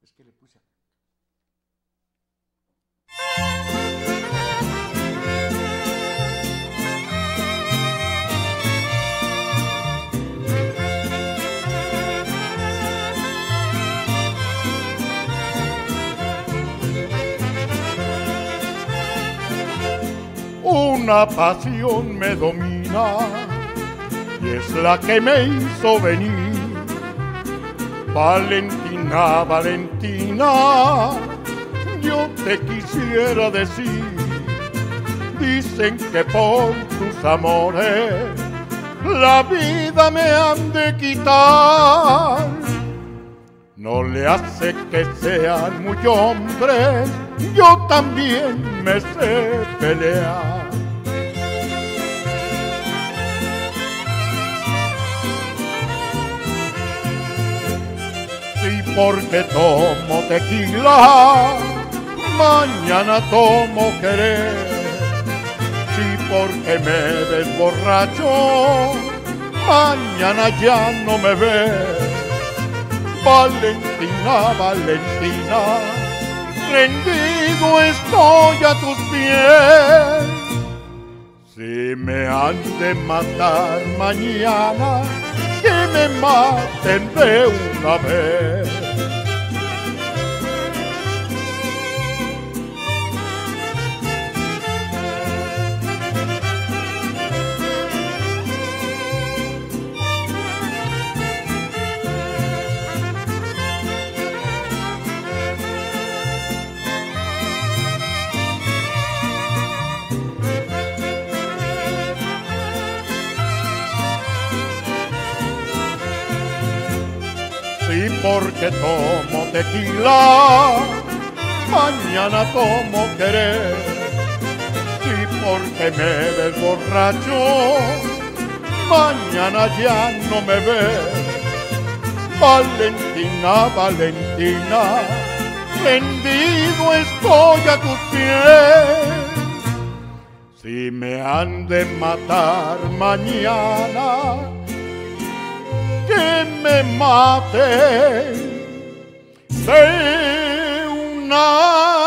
Es que le puse... Una pasión me domina y es la que me hizo venir. Valentina, Valentina, yo te quisiera decir. Dicen que por tus amores la vida me han de quitar. No le hace que sean muy hombres, yo también me sé pelear. Sí, porque tomo tequila, mañana tomo querer. Sí, porque me ves borracho, mañana ya no me ves. Valentina, Valentina, rendido estoy a tus pies. Si me han de matar mañana, que me maten de una vez. Sí, porque tomo tequila, mañana tomo querer. Sí, porque me ves borracho, mañana ya no me ves. Valentina, Valentina, rendido estoy a tus pies. Si me han de matar mañana, que me mate de una